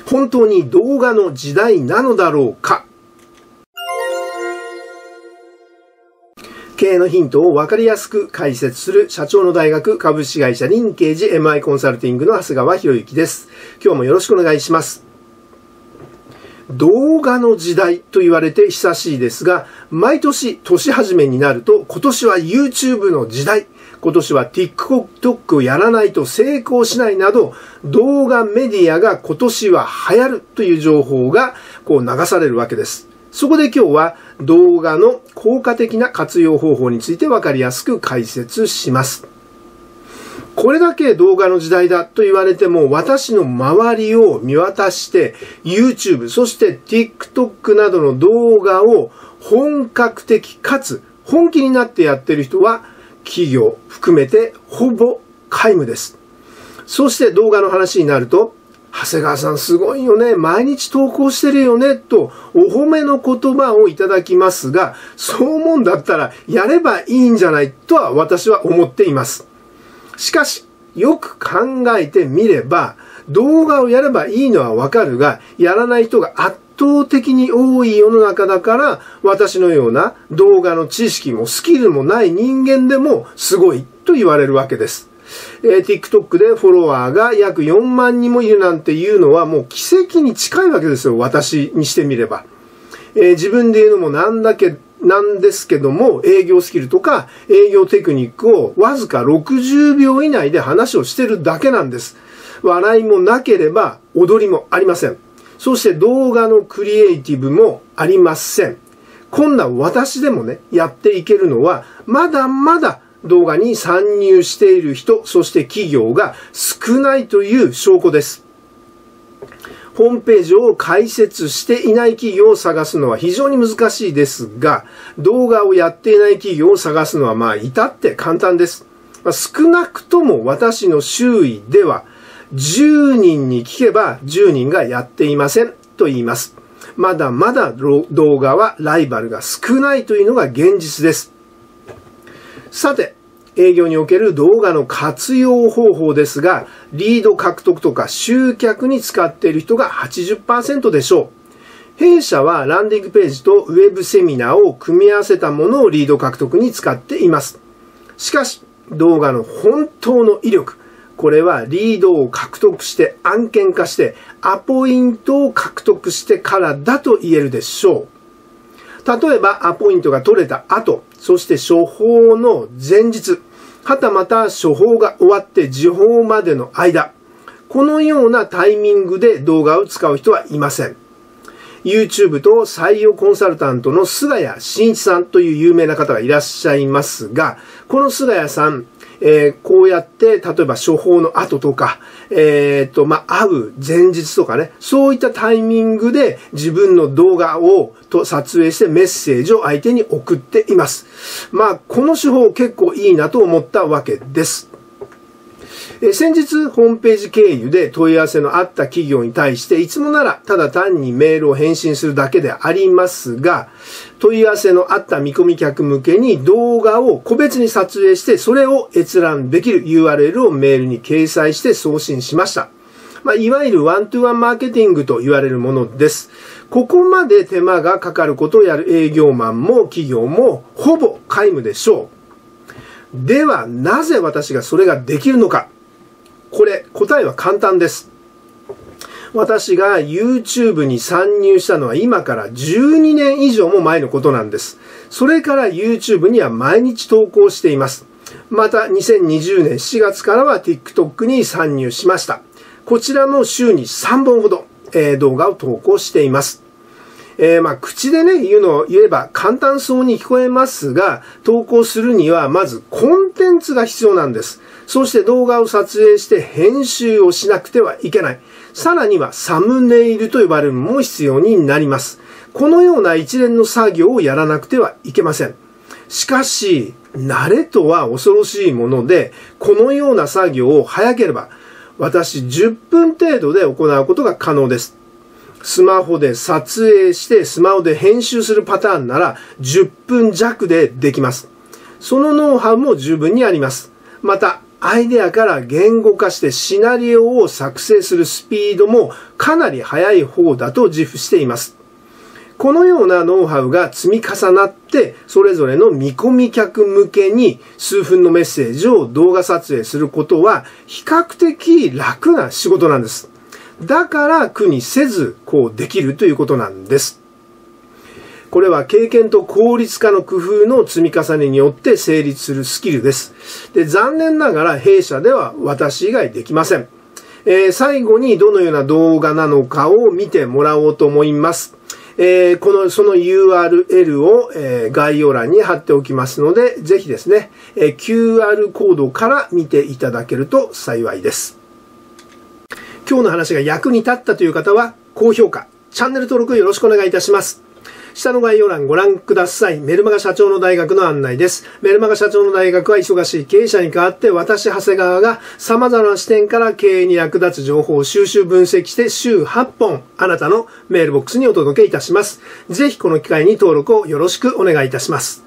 本当に動画の時代なのだろうか。経営のヒントを分かりやすく解説する社長の大学株式会社リンケージ MI コンサルティングの長谷川博之です。今日もよろしくお願いします。動画の時代と言われて久しいですが、毎年年始めになると今年は YouTube の時代、今年は TikTok をやらないと成功しないなど、動画メディアが今年は流行るという情報が流されるわけです。そこで今日は動画の効果的な活用方法について分かりやすく解説します。これだけ動画の時代だと言われても、私の周りを見渡して YouTube、そして TikTok などの動画を本格的かつ本気になってやっている人は企業含めてほぼ皆無です。そして動画の話になると、長谷川さんすごいよね、毎日投稿してるよね、とお褒めの言葉をいただきますが、そう思うんだったらやればいいんじゃないとは私は思っています。しかし、よく考えてみれば、動画をやればいいのはわかるが、やらない人が圧倒的に多い世の中だから、私のような動画の知識もスキルもない人間でもすごいと言われるわけです。TikTok でフォロワーが約4万人もいるなんていうのはもう奇跡に近いわけですよ、私にしてみれば。自分で言うのもなんですけども、営業スキルとか営業テクニックをわずか60秒以内で話をしてるだけなんです。笑いもなければ踊りもありません。そして動画のクリエイティブもありません。こんな私でもね、やっていけるのはまだまだ動画に参入している人、そして企業が少ないという証拠です。ホームページを開設していない企業を探すのは非常に難しいですが、動画をやっていない企業を探すのは至って簡単です。少なくとも私の周囲では10人に聞けば10人がやっていませんと言います。まだまだ動画はライバルが少ないというのが現実です。さて、営業における動画の活用方法ですが、リード獲得とか集客に使っている人が 80% でしょう。弊社はランディングページとウェブセミナーを組み合わせたものをリード獲得に使っています。しかし、動画の本当の威力、これはリードを獲得して案件化してアポイントを獲得してからだと言えるでしょう。例えばアポイントが取れた後、そして処方の前日、はたまた処方が終わって時報までの間、このようなタイミングで動画を使う人はいません。YouTube と採用コンサルタントの菅谷真一さんという有名な方がいらっしゃいますが、この菅谷さん、こうやって例えば処方の後とか、会う前日とかね、そういったタイミングで自分の動画を撮影してメッセージを相手に送っています。この手法結構いいなと思ったわけです。先日ホームページ経由で問い合わせのあった企業に対して、いつもならただ単にメールを返信するだけでありますが、問い合わせのあった見込み客向けに動画を個別に撮影して、それを閲覧できる URL をメールに掲載して送信しました。いわゆるワントゥワンマーケティングと言われるものです。ここまで手間がかかることをやる営業マンも企業もほぼ皆無でしょう。ではなぜ私がそれができるのか。これ答えは簡単です。私が YouTube に参入したのは今から12年以上も前のことなんです。それから YouTube には毎日投稿しています。また2020年7月からは TikTok に参入しました。こちらも週に3本ほど、動画を投稿しています。口でね、言えば簡単そうに聞こえますが、投稿するにはまずコンテンツが必要なんです。そして動画を撮影して編集をしなくてはいけない。さらにはサムネイルと呼ばれるのも必要になります。このような一連の作業をやらなくてはいけません。しかし、慣れとは恐ろしいもので、このような作業を早ければ、私10分程度で行うことが可能です。スマホで撮影してスマホで編集するパターンなら10分弱でできます。そのノウハウも十分にあります。またアイデアから言語化してシナリオを作成するスピードもかなり速い方だと自負しています。このようなノウハウが積み重なって、それぞれの見込み客向けに数分のメッセージを動画撮影することは比較的楽な仕事なんです。だから苦にせずこうできるということなんです。これは経験と効率化の工夫の積み重ねによって成立するスキルです。で、残念ながら弊社では私以外できません。最後にどのような動画なのかを見てもらおうと思います。その URL を、概要欄に貼っておきますので、ぜひですね、QR コードから見ていただけると幸いです。今日の話が役に立ったという方は、高評価、チャンネル登録よろしくお願いいたします。下の概要欄ご覧ください。メルマガ社長の大学の案内です。メルマガ社長の大学は忙しい経営者に代わって私、長谷川が様々な視点から経営に役立つ情報を収集分析して週8本あなたのメールボックスにお届けいたします。ぜひこの機会に登録をよろしくお願いいたします。